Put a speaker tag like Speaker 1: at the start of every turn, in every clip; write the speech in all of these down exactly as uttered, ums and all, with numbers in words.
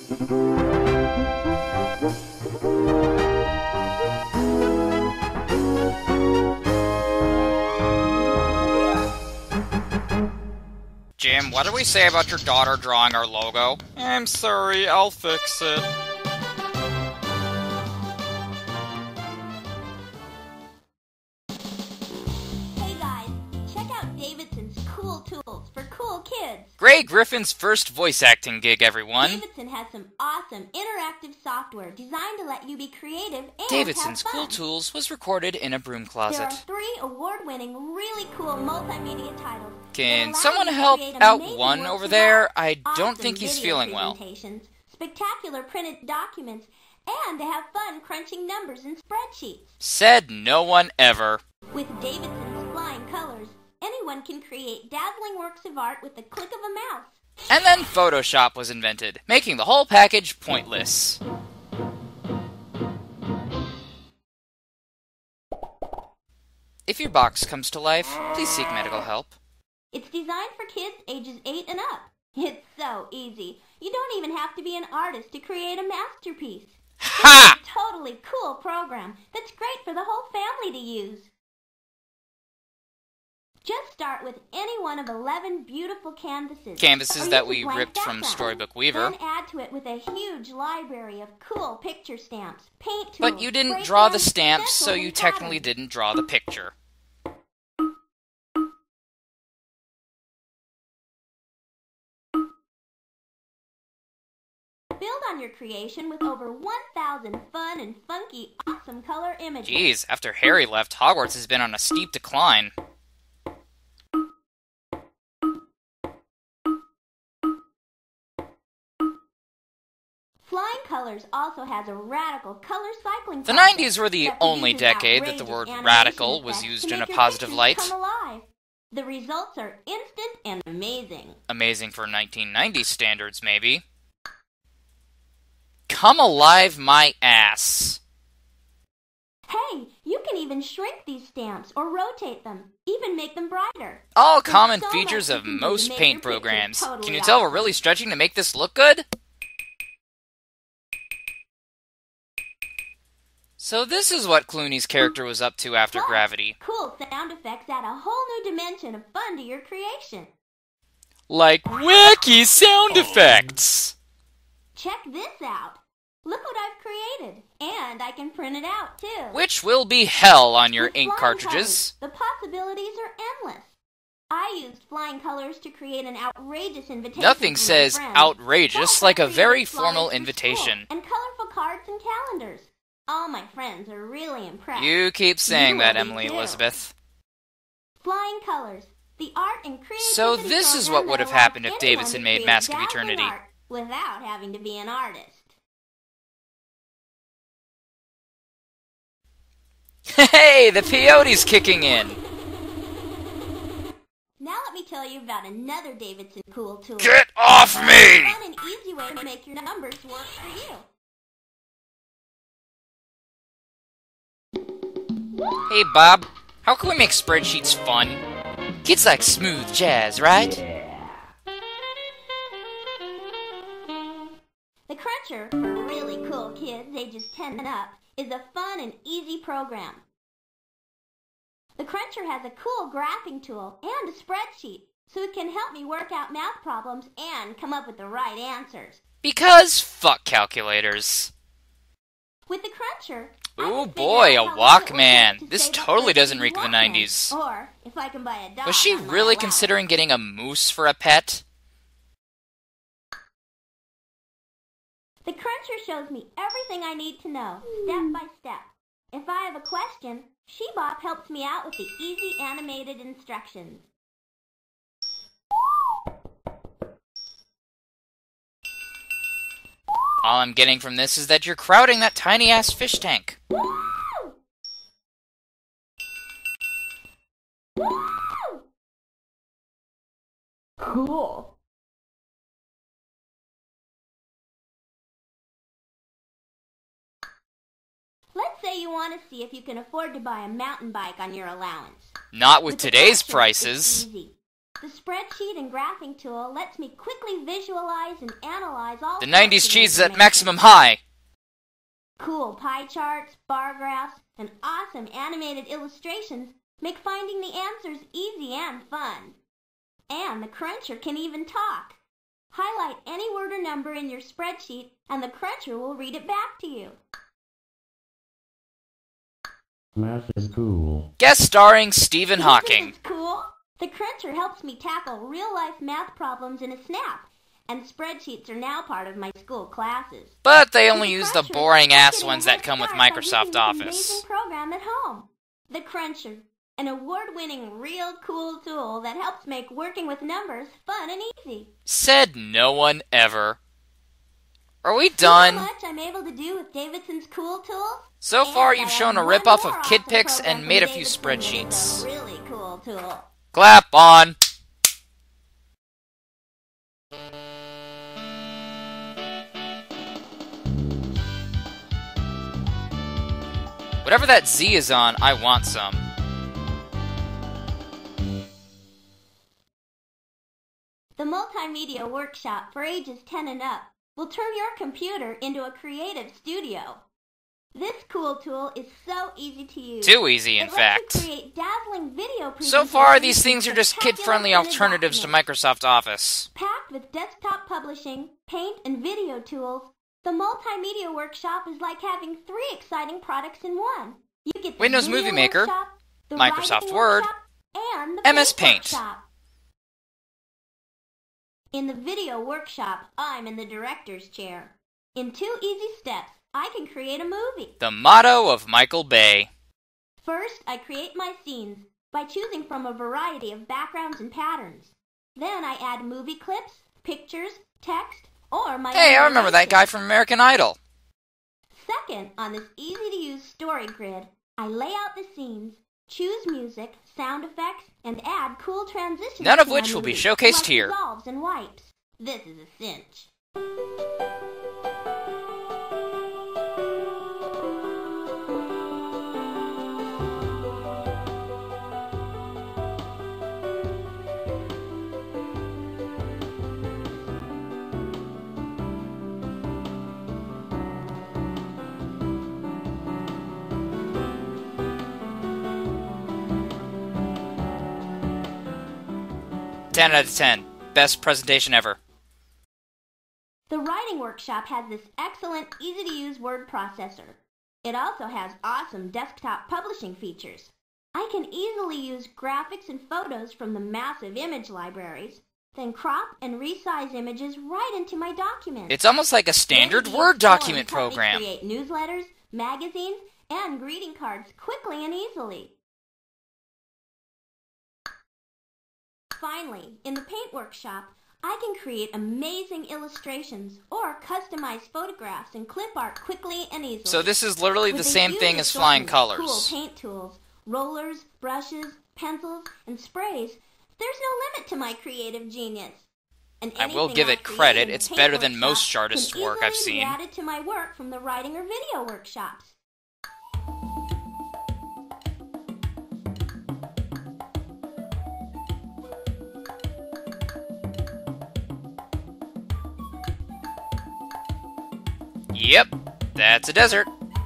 Speaker 1: Jim, what did we say about your daughter drawing our logo? I'm sorry, I'll fix it.
Speaker 2: Hey guys, check out Davidson's cool tools for cool kids.
Speaker 1: Gray Griffin's first voice acting gig, everyone.
Speaker 2: Davidson has some awesome interactive software designed to let you be creative and
Speaker 1: Davidson's
Speaker 2: have fun.
Speaker 1: Cool Tools was recorded in a broom
Speaker 2: There
Speaker 1: closet.
Speaker 2: are three award-winning, really cool multimedia titles.
Speaker 1: Can
Speaker 2: that allow
Speaker 1: someone
Speaker 2: you to
Speaker 1: help
Speaker 2: create
Speaker 1: out
Speaker 2: amazing
Speaker 1: one
Speaker 2: works
Speaker 1: over
Speaker 2: of
Speaker 1: there?
Speaker 2: art,
Speaker 1: I don't
Speaker 2: awesome
Speaker 1: think he's
Speaker 2: video
Speaker 1: feeling well.
Speaker 2: presentations, spectacular printed documents, and to have fun crunching numbers in spreadsheets.
Speaker 1: Said no one ever.
Speaker 2: With Davidson's flying colors, anyone can create dazzling works of art with the click of a mouse.
Speaker 1: And then Photoshop was invented, making the whole package pointless. If your box comes to life, please seek medical help.
Speaker 2: It's designed for kids ages eight and up. It's so easy. You don't even have to be an artist to create a masterpiece.
Speaker 1: Ha!
Speaker 2: It's a totally cool program that's great for the whole family to use. Just start with any one of eleven beautiful canvases.
Speaker 1: Canvases
Speaker 2: or
Speaker 1: that
Speaker 2: use a
Speaker 1: we
Speaker 2: blank
Speaker 1: ripped from
Speaker 2: background.
Speaker 1: Storybook Weaver.
Speaker 2: Then add to it with a huge library of cool picture stamps, paint tools,
Speaker 1: But you didn't
Speaker 2: spray
Speaker 1: draw the
Speaker 2: pens,
Speaker 1: stamps, so
Speaker 2: stencils,
Speaker 1: you
Speaker 2: and
Speaker 1: technically
Speaker 2: patterns.
Speaker 1: didn't draw the picture.
Speaker 2: Build on your creation with over one thousand fun and funky, awesome color images.
Speaker 1: Geez, after Harry left, Hogwarts has been on a steep decline.
Speaker 2: Flying Colors also has a radical color cycling
Speaker 1: The
Speaker 2: process
Speaker 1: nineties were the
Speaker 2: that
Speaker 1: only
Speaker 2: produces
Speaker 1: decade that the
Speaker 2: outrageous
Speaker 1: word
Speaker 2: animation
Speaker 1: radical was
Speaker 2: effects
Speaker 1: used
Speaker 2: to
Speaker 1: in a
Speaker 2: make your
Speaker 1: positive
Speaker 2: pictures
Speaker 1: light.
Speaker 2: come alive. The results are instant and amazing.
Speaker 1: Amazing for nineteen nineties standards, maybe. Come alive my ass.
Speaker 2: Hey, you can even shrink these stamps or rotate them, even make them brighter.
Speaker 1: All
Speaker 2: There's
Speaker 1: common
Speaker 2: so much
Speaker 1: features
Speaker 2: you
Speaker 1: of
Speaker 2: can do to
Speaker 1: most
Speaker 2: make
Speaker 1: paint
Speaker 2: your pictures
Speaker 1: programs.
Speaker 2: totally
Speaker 1: Can you tell we're
Speaker 2: awesome.
Speaker 1: really stretching to make this look good? So this is what Clooney's character was up to after
Speaker 2: Plus,
Speaker 1: Gravity.
Speaker 2: Cool sound effects add a whole new dimension of fun to your creation.
Speaker 1: Like wacky sound effects!
Speaker 2: Check this out. Look what I've created. And I can print it out, too.
Speaker 1: Which will be hell on your
Speaker 2: With
Speaker 1: ink
Speaker 2: flying
Speaker 1: cartridges.
Speaker 2: colors, the possibilities are endless. I used flying colors to create an outrageous invitation.
Speaker 1: Nothing
Speaker 2: for my
Speaker 1: says
Speaker 2: friends.
Speaker 1: outrageous
Speaker 2: Plus,
Speaker 1: like
Speaker 2: I
Speaker 1: a very
Speaker 2: created
Speaker 1: formal
Speaker 2: flyers for
Speaker 1: invitation.
Speaker 2: school And colorful cards and calendars. All my friends are really impressed.
Speaker 1: You keep saying
Speaker 2: You
Speaker 1: that,
Speaker 2: will be
Speaker 1: Emily
Speaker 2: too.
Speaker 1: Elizabeth.
Speaker 2: Flying Colors, the art and creativity
Speaker 1: So this is
Speaker 2: program
Speaker 1: what would
Speaker 2: that
Speaker 1: have
Speaker 2: allows
Speaker 1: happened if
Speaker 2: anyone
Speaker 1: Davidson
Speaker 2: to
Speaker 1: made
Speaker 2: create
Speaker 1: Mask of
Speaker 2: dazzling
Speaker 1: Eternity.
Speaker 2: art without having to be an artist.
Speaker 1: Hey, the peyote's kicking in!
Speaker 2: Now let me tell you about another Davidson cool tool.
Speaker 1: Get off
Speaker 2: A
Speaker 1: me!
Speaker 2: fun and easy way to make your numbers work for you.
Speaker 1: Hey, Bob, how can we make spreadsheets fun? Kids like smooth jazz, right?
Speaker 2: The Cruncher, for really cool kids ages ten and up, is a fun and easy program. The Cruncher has a cool graphing tool and a spreadsheet, so it can help me work out math problems and come up with the right answers.
Speaker 1: Because fuck calculators.
Speaker 2: With the Cruncher, I
Speaker 1: Ooh,
Speaker 2: can figure
Speaker 1: boy,
Speaker 2: out
Speaker 1: a
Speaker 2: how long it will
Speaker 1: Walkman.
Speaker 2: take to
Speaker 1: This
Speaker 2: save up
Speaker 1: totally
Speaker 2: for a
Speaker 1: doesn't
Speaker 2: cheap
Speaker 1: reek of the
Speaker 2: Walkman.
Speaker 1: nineties.
Speaker 2: Or if I can buy a dog
Speaker 1: Was she
Speaker 2: on my
Speaker 1: really
Speaker 2: allowance.
Speaker 1: considering getting a moose for a pet?
Speaker 2: The Cruncher shows me everything I need to know, step by step. If I have a question, Shebop helps me out with the easy animated instructions.
Speaker 1: All I'm getting from this is that you're crowding that tiny-ass fish tank.
Speaker 2: Woo! Woo! Cool. Let's say you want to see if you can afford to buy a mountain bike on your allowance.
Speaker 1: Not with
Speaker 2: With the
Speaker 1: today's
Speaker 2: Cruncher,
Speaker 1: prices.
Speaker 2: it's easy. The spreadsheet and graphing tool lets me quickly visualize and analyze all
Speaker 1: The
Speaker 2: sorts
Speaker 1: nineties
Speaker 2: of
Speaker 1: cheese is at
Speaker 2: information.
Speaker 1: maximum high.
Speaker 2: Cool pie charts, bar graphs, and awesome animated illustrations make finding the answers easy and fun. And the cruncher can even talk. Highlight any word or number in your spreadsheet, and the cruncher will read it back to you.
Speaker 3: Math is cool.
Speaker 1: Guest starring Stephen Hawking.
Speaker 2: Isn't it cool? The cruncher helps me tackle real-life math problems in a snap, and spreadsheets are now part of my school classes.
Speaker 1: But they
Speaker 2: With
Speaker 1: only
Speaker 2: the
Speaker 1: use the
Speaker 2: cruncher,
Speaker 1: boring-ass
Speaker 2: I'm getting
Speaker 1: ones
Speaker 2: a
Speaker 1: that
Speaker 2: head
Speaker 1: come with
Speaker 2: start by
Speaker 1: Microsoft
Speaker 2: using this
Speaker 1: Office.
Speaker 2: amazing program at home. The cruncher, an award-winning, real cool tool that helps make working with numbers fun and easy.
Speaker 1: Said no one ever. Are we
Speaker 2: See
Speaker 1: done?
Speaker 2: how much I'm able to do with Davidson's cool tools?
Speaker 1: So
Speaker 2: And
Speaker 1: far
Speaker 2: I
Speaker 1: you've
Speaker 2: have
Speaker 1: shown a
Speaker 2: one
Speaker 1: ripoff
Speaker 2: more
Speaker 1: of Kid
Speaker 2: awesome
Speaker 1: Pics
Speaker 2: program
Speaker 1: and
Speaker 2: from
Speaker 1: made a few
Speaker 2: Davidson that is
Speaker 1: spreadsheets.
Speaker 2: a really cool tool.
Speaker 1: Clap on. Whatever that Z is on, I want some.
Speaker 2: The Multimedia Workshop for ages ten and up will turn your computer into a creative studio. This cool tool is so easy to use.
Speaker 1: Too easy, in
Speaker 2: it
Speaker 1: fact.
Speaker 2: Lets you create dazzling video
Speaker 1: So far,
Speaker 2: presentations
Speaker 1: these things are
Speaker 2: with
Speaker 1: just
Speaker 2: spectacular
Speaker 1: kid-friendly
Speaker 2: printed
Speaker 1: alternatives to
Speaker 2: documents.
Speaker 1: Microsoft Office.
Speaker 2: Packed with desktop publishing, paint, and video tools, the Multimedia Workshop is like having three exciting products in one. You get the
Speaker 1: Windows
Speaker 2: Video
Speaker 1: Movie Maker,
Speaker 2: Workshop, the
Speaker 1: Microsoft
Speaker 2: Writing
Speaker 1: Word,
Speaker 2: Workshop, and the
Speaker 1: M S
Speaker 2: Paint
Speaker 1: Paint.
Speaker 2: Workshop. In the Video Workshop, I'm in the director's chair. In two easy steps, I can create a movie.
Speaker 1: The motto of Michael Bay.
Speaker 2: First, I create my scenes by choosing from a variety of backgrounds and patterns. Then I add movie clips, pictures, text, or my
Speaker 1: Hey,
Speaker 2: own
Speaker 1: I remember that
Speaker 2: animation.
Speaker 1: guy from American Idol.
Speaker 2: Second, on this easy-to-use story grid, I lay out the scenes, choose music, sound effects, and add cool transitions.
Speaker 1: None of
Speaker 2: to my
Speaker 1: which will be
Speaker 2: movie,
Speaker 1: showcased
Speaker 2: like
Speaker 1: here.
Speaker 2: dissolves and wipes. This is a cinch.
Speaker 1: ten out of ten. Best presentation ever.
Speaker 2: The Writing Workshop has this excellent, easy-to-use word processor. It also has awesome desktop publishing features. I can easily use graphics and photos from the massive image libraries, then crop and resize images right into my document.
Speaker 1: It's almost like a standard
Speaker 2: These
Speaker 1: Word
Speaker 2: forms
Speaker 1: document
Speaker 2: help me
Speaker 1: program.
Speaker 2: create newsletters, magazines, and greeting cards quickly and easily. Finally, in the Paint Workshop, I can create amazing illustrations or customize photographs and clip art quickly and easily.
Speaker 1: So this is literally
Speaker 2: With
Speaker 1: the
Speaker 2: a
Speaker 1: same
Speaker 2: huge
Speaker 1: thing as flying
Speaker 2: assortment of
Speaker 1: colors.
Speaker 2: Cool paint tools, rollers, brushes, pencils, and sprays. There's no limit to my creative genius. And
Speaker 1: I will
Speaker 2: anything
Speaker 1: give
Speaker 2: I
Speaker 1: it
Speaker 2: create
Speaker 1: credit,
Speaker 2: in the
Speaker 1: it's
Speaker 2: Paint
Speaker 1: better than
Speaker 2: Workshop
Speaker 1: most artists'
Speaker 2: can
Speaker 1: work I've
Speaker 2: easily be
Speaker 1: seen.
Speaker 2: added to my work from the writing or video workshops.
Speaker 1: Yep, that's a desert.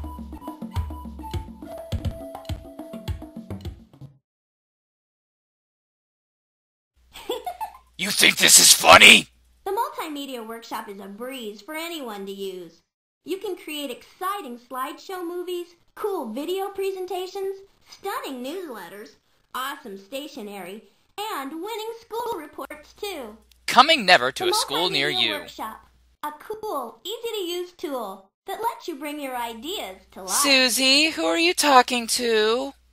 Speaker 1: You think this is funny?
Speaker 2: The Multimedia Workshop is a breeze for anyone to use. You can create exciting slideshow movies, cool video presentations, stunning newsletters, awesome stationery, and winning school reports too.
Speaker 1: Coming never to
Speaker 2: The
Speaker 1: a school near
Speaker 2: Multimedia
Speaker 1: you.
Speaker 2: Workshop, a cool, easy-to-use tool that lets you bring your ideas to life.
Speaker 1: Susie, who are you talking to?